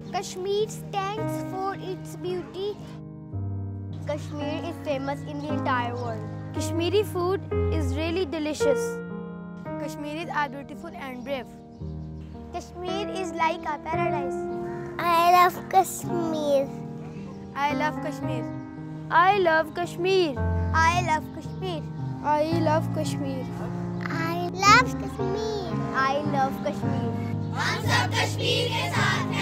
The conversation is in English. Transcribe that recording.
Kashmir stands for its beauty. Kashmir is famous in the entire world. Kashmiri food is really delicious. Kashmiris are beautiful and brave. Kashmir is like a paradise. I love Kashmir. I love Kashmir. I love Kashmir. I love Kashmir. I love Kashmir. I love Kashmir. I love Kashmir. हम सब कश्मीर के साथ हैं।